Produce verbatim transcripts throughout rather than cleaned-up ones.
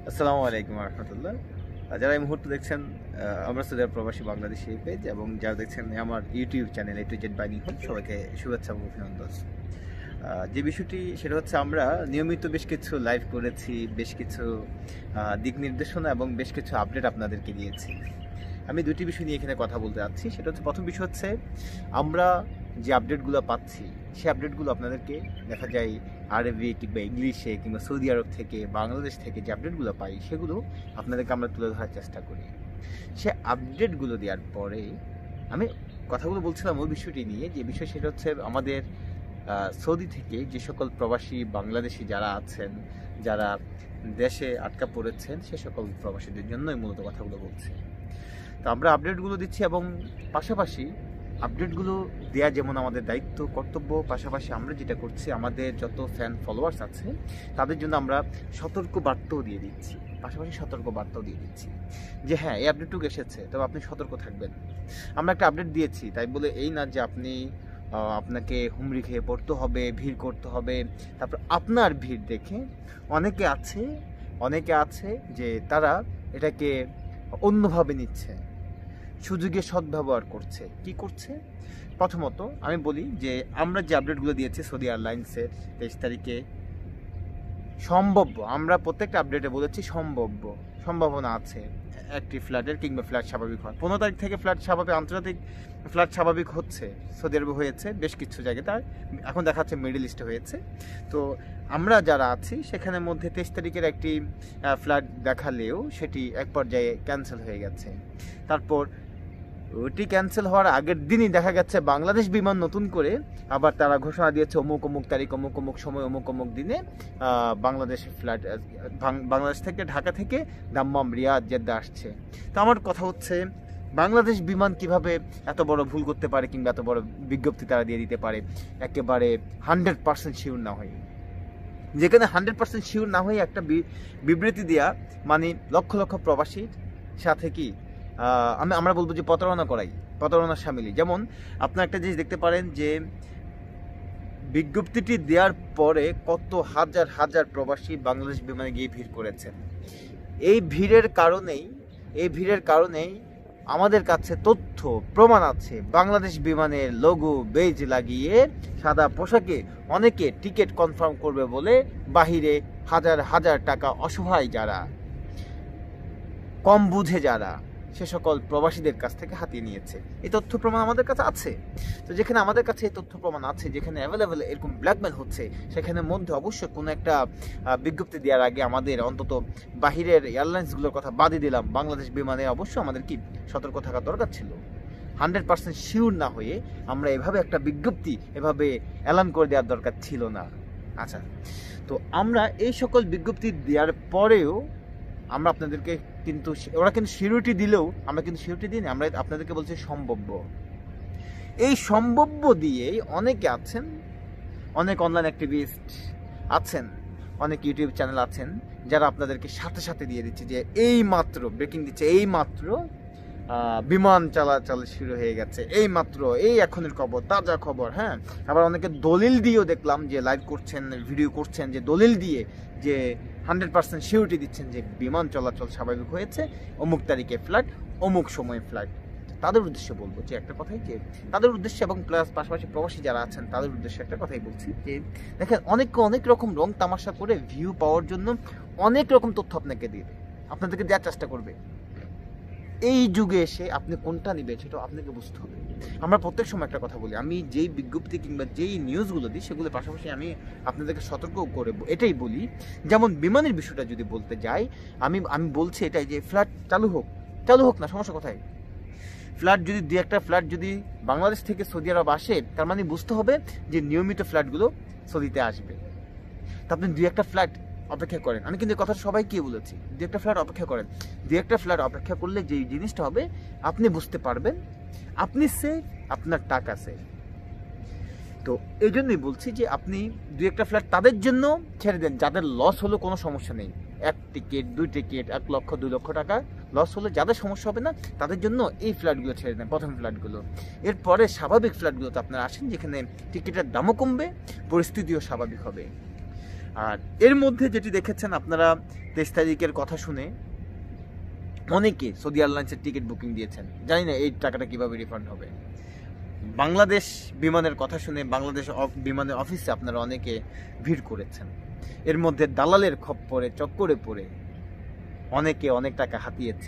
আসসালামু আলাইকুম রহমতুল্লাহ। যারা এই মুহূর্তে দেখছেন আমরা সৌদি আরব প্রবাসী বাংলাদেশি পেজ এবং যারা দেখছেন আমার YouTube channel A to Z by Nihal, সবাইকে শুভেচ্ছা এবং অভিনন্দন। যে বিষয়টি সেটা হচ্ছে, আমরা নিয়মিত বেশ কিছু লাইভ করেছি, বেশ কিছু দিক নির্দেশনা এবং বেশ কিছু আপডেট আপনাদেরকে দিয়েছি। আমি দুটি বিষয় নিয়ে এখানে কথা বলতে যাচ্ছি। সেটা হচ্ছে, প্রথম বিষয় হচ্ছে আমরা যে আপডেটগুলো পাচ্ছি সেই আপডেটগুলো আপনাদেরকে দেখা যায় আরবি কিংবা ইংলিশে কিংবা সৌদি আরব থেকে বাংলাদেশ থেকে যে আপডেটগুলো পাই সেগুলো আপনাদেরকে আমরা তুলে ধরার চেষ্টা করি। সে আপডেটগুলো দেওয়ার পরে আমি কথাগুলো বলছিলাম ওই বিষয়টি নিয়ে, যে বিষয় সেটা হচ্ছে আমাদের সৌদি থেকে যে সকল প্রবাসী বাংলাদেশি যারা আছেন, যারা দেশে আটকা পড়েছেন, সে সকল প্রবাসীদের জন্যই মূলত কথাগুলো বলছি। তো আমরা আপডেটগুলো দিচ্ছি এবং পাশাপাশি আপডেটগুলো দেওয়া যেমন আমাদের দায়িত্ব কর্তব্য, পাশাপাশি আমরা যেটা করছি আমাদের যত ফ্যান ফলোয়ার্স আছে তাদের জন্য আমরা সতর্ক বার্তাও দিয়ে দিচ্ছি, পাশাপাশি সতর্ক বার্তাও দিয়ে দিচ্ছি যে হ্যাঁ, এই আপডেটটুকু এসেছে, তবে আপনি সতর্ক থাকবেন। আমরা একটা আপডেট দিয়েছি তাই বলে এই না যে আপনি আপনাকে হুমড়ি খেয়ে পড়তে হবে, ভিড় করতে হবে। তারপর আপনার ভিড় দেখে অনেকে আছে অনেকে আছে যে তারা এটাকে অন্যভাবে নিচ্ছে, সুযোগে সদ্ব্যবহার করছে। কি করছে? প্রথমত আমি বলি যে আমরা যে আপডেটগুলো দিয়েছি সৌদি এয়ারলাইন্সের তেইশ তারিখে সম্ভাব্য, আমরা প্রত্যেকটা আপডেটে বলেছি সম্ভাব্য সম্ভাবনা আছে একটি ফ্ল্যাটের কিংবা ফ্ল্যাট স্বাভাবিক হয়। পনেরো তারিখ থেকে ফ্ল্যাট স্বাভাবিক, আন্তর্জাতিক ফ্ল্যাট স্বাভাবিক হচ্ছে, সৌদি আরবে হয়েছে বেশ কিছু জায়গায়, তার এখন দেখাচ্ছে মিডল ইস্টে হয়েছে। তো আমরা যারা আছি সেখানের মধ্যে তেইশ তারিখের একটি ফ্ল্যাট দেখালেও সেটি এক পর্যায়ে ক্যান্সেল হয়ে গেছে। তারপর ওটি ক্যান্সেল হওয়ার আগের দিনই দেখা গেছে বাংলাদেশ বিমান নতুন করে আবার তারা ঘোষণা দিয়েছে অমুক অমুক তারিখ অমুক অমুক সময় অমুক অমুক দিনে বাংলাদেশ ফ্লাইট বাংলাদেশ থেকে ঢাকা থেকে দাম্মাম রিয়াদ জেদ্দা আসছে। তো আমার কথা হচ্ছে, বাংলাদেশ বিমান কিভাবে এত বড় ভুল করতে পারে কিংবা এত বড় বিজ্ঞপ্তি তারা দিয়ে দিতে পারে একেবারে হান্ড্রেড পার্সেন্ট শিওর না হয়ে? যেখানে হান্ড্রেড পার্সেন্ট শিওর না হয়ে একটা বিবৃতি দেওয়া মানে লক্ষ লক্ষ প্রবাসীর সাথে কি আমি আমরা বলবো যে প্রতারণা করাই, প্রতারণার সামিলি। যেমন আপনার একটা জিনিস দেখতে পারেন যে বিজ্ঞপ্তিটি দেওয়ার পরে কত হাজার হাজার প্রবাসী বাংলাদেশ বিমানে গিয়ে ভিড় করেছেন। এই ভিড়ের কারণেই এই ভিড়ের কারণেই আমাদের কাছে তথ্য প্রমাণ আছে, বাংলাদেশ বিমানের লোগো বেজ লাগিয়ে সাদা পোশাকে অনেকে টিকিট কনফার্ম করবে বলে বাহিরে হাজার হাজার টাকা অসহায় যারা, কম বুঝে যারা, সে সকল প্রবাসীদের কাছ থেকে হাতিয়ে নিয়েছে। এই তথ্য প্রমাণ আমাদের কাছে আছে। তো যেখানে আমাদের কাছে এই তথ্য প্রমাণ আছে, যেখানে অ্যাভেলেবেল এরকম ব্ল্যাকমেল হচ্ছে, সেখানে মধ্যে অবশ্যই কোনো একটা বিজ্ঞপ্তি দেওয়ার আগে আমাদের অন্তত বাহিরের এয়ারলাইন্সগুলোর কথা বাদই দিলাম, বাংলাদেশ বিমানে অবশ্যই আমাদের কি সতর্ক থাকা দরকার ছিল। হান্ড্রেড পার্সেন্ট শিওর না হয়ে আমরা এভাবে একটা বিজ্ঞপ্তি এভাবে এলান করে দেওয়ার দরকার ছিল না। আচ্ছা, তো আমরা এই সকল বিজ্ঞপ্তি দেওয়ার পরেও আমরা আপনাদেরকে কিন্তু, ওরা কিন্তু সিউরিটি দিলেও আমরা কিন্তু সিউরিটি দিই না, আমরা আপনাদেরকে বলছি সম্ভাব্য। এই সম্ভাব্য দিয়েই অনেকে আছেন, অনেক অনলাইন অ্যাক্টিভিস্ট আছেন, অনেক ইউটিউব চ্যানেল আছেন যারা আপনাদেরকে সাথে সাথে দিয়ে দিচ্ছে যে এই মাত্র ব্রেকিং দিচ্ছে, এই মাত্র বিমান চলাচল শুরু হয়ে গেছে, এই মাত্র এই এখনের খবর, তাজা খবর। হ্যাঁ, আবার অনেকে দলিল দিয়েও দেখলাম যে লাইভ করছেন, ভিডিও করছেন, যে দলিল দিয়ে যে হান্ড্রেড পার্সেন্ট সিউরিটি দিচ্ছেন যে বিমান চলাচল স্বাভাবিক হয়েছে, অমুক তারিখে ফ্লাইট, অমুক সময়ে ফ্লাইট। তাদের উদ্দেশ্যে বলবো যে একটা কথাই, যে তাদের উদ্দেশ্যে এবং প্লাস পাশাপাশি প্রবাসী যারা আছেন তাদের উদ্দেশ্যে একটা কথাই বলছি যে দেখেন, অনেকে অনেক রকম রং তামাশা করে ভিউ পাওয়ার জন্য অনেক রকম তথ্য আপনাকে দিয়ে আপনাদেরকে দেওয়ার চেষ্টা করবে। এই যুগে এসে আপনি কোনটা নেবেন সেটা আপনাকে বুঝতে হবে। আমরা প্রত্যেক সময় একটা কথা বলি, আমি যেই বিজ্ঞপ্তি কিংবা যেই নিউজগুলো দিই সেগুলোর পাশাপাশি আমি আপনাদেরকে সতর্ক করে এটাই বলি। যেমন বিমানের বিষয়টা যদি বলতে যাই, আমি আমি বলছি এটাই যে ফ্লাইট চালু হোক, চালু হোক না, সমস্যা কোথায়? ফ্লাইট যদি দু একটা ফ্লাইট যদি বাংলাদেশ থেকে সৌদি আরব আসে, তার মানে বুঝতে হবে যে নিয়মিত ফ্লাইটগুলো সৌদিতে আসবে। তা আপনি দু একটা ফ্লাইট অপেক্ষা করেন, আমি কিন্তু কথা সবাইকে বলেছি, দু একটা ফ্ল্যাট অপেক্ষা করেন। দু একটা ফ্ল্যাট অপেক্ষা করলে যে জিনিসটা হবে আপনি বুঝতে পারবেন আপনি সেফ, আপনার টাকা সেফ। তো এই জন্যই বলছি যে আপনি দু একটা ফ্ল্যাট তাদের জন্য ছেড়ে দেন যাদের লস হলো কোনো সমস্যা নেই, এক টিকিট দুই টিকিট এক লক্ষ দুই লক্ষ টাকা লস হলে যাদের সমস্যা হবে না তাদের জন্য এই ফ্ল্যাটগুলো ছেড়ে দেন, প্রথম ফ্ল্যাটগুলো। এরপরে স্বাভাবিক ফ্ল্যাটগুলোতে আপনারা আসেন যেখানে টিকিটের দামও কমবে, পরিস্থিতিও স্বাভাবিক হবে। আর এর মধ্যে যেটি দেখেছেন আপনারা, তেইশ তারিখের কথা শুনে অনেকে সৌদি এয়ারলাইন্সের টিকিট বুকিং দিয়েছেন, জানি না এই টাকাটা কিভাবে রিফান্ড হবে। বাংলাদেশ বিমানের কথা শুনে বাংলাদেশ বিমানের অফিসে আপনারা অনেকে ভিড় করেছেন, এর মধ্যে দালালের খপ্পরে চক্করে পড়ে অনেকে অনেক টাকা হাতিয়েছে,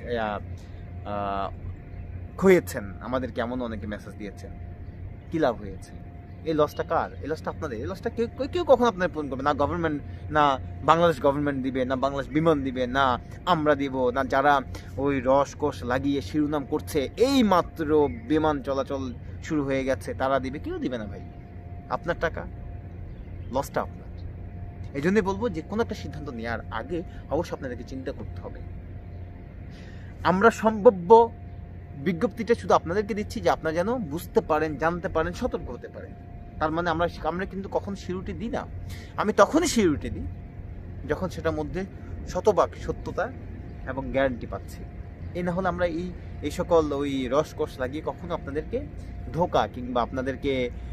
খয়েছেন। আমাদেরকে এমন অনেকে মেসেজ দিয়েছেন, কি লাভ হয়েছে? এই লসটা কার? এই লসটা আপনাদের। এই লসটা কেউ কেউ কখনো আপনার পূরণ করবে না। গভর্নমেন্ট, না বাংলাদেশ গভর্নমেন্ট দিবে, না বাংলাদেশ বিমান দিবে, না আমরা দিব, না যারা ওই রসকস লাগিয়ে শিরোনাম করছে এই মাত্র বিমান চলাচল শুরু হয়ে গেছে তারা দিবে, কেউ দিবে না ভাই। আপনার টাকা, লসটা আপনার। এই জন্যই বলবো যে কোনো একটা সিদ্ধান্ত নেওয়ার আগে অবশ্যই আপনাদেরকে চিন্তা করতে হবে। আমরা সম্ভাব্য বিজ্ঞপ্তিটা শুধু আপনাদেরকে দিচ্ছি যে আপনারা যেন বুঝতে পারেন, জানতে পারেন, সতর্ক হতে পারেন। তার মানে আমরা আমরা কিন্তু কখন সিউরিটি দিই না। আমি তখনই সিউরিটি দিই যখন সেটার মধ্যে শতভাগ সত্যতা এবং গ্যারান্টি পাচ্ছি। এই না হলে আমরা এই এই সকল ওই রসকস লাগিয়ে কখনো আপনাদেরকে ধোকা কিংবা আপনাদেরকে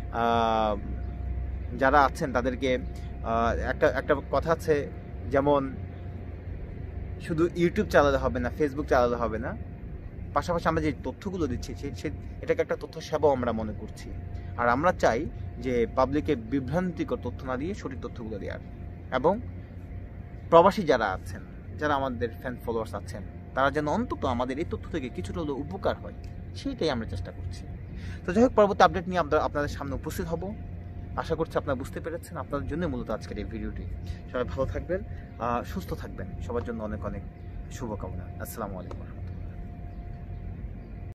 যারা আছেন তাদেরকে একটা একটা কথা আছে, যেমন শুধু ইউটিউব চালালে হবে না, ফেসবুক চালালে হবে না, পাশাপাশি আমরা যে তথ্যগুলো দিচ্ছি সে এটাকে একটা তথ্য সেবাও আমরা মনে করছি। আর আমরা চাই যে পাবলিকে বিভ্রান্তিকর তথ্য না দিয়ে সঠিক তথ্যগুলো দেওয়ার, এবং প্রবাসী যারা আছেন, যারা আমাদের ফ্যান ফলোয়ার্স আছেন, তারা যেন অন্তত আমাদের এই তথ্য থেকে কিছুটা হলেও উপকার হয়, সেইটাই আমরা চেষ্টা করছি। তো যাই হোক, পরবর্তী আপডেট নিয়ে আমরা আপনাদের সামনে উপস্থিত হব। আশা করছি আপনারা বুঝতে পেরেছেন, আপনাদের জন্য মূলত আজকের এই ভিডিওটি। সবাই ভালো থাকবেন, সুস্থ থাকবেন, সবার জন্য অনেক অনেক শুভকামনা। আসসালামু আলাইকুম।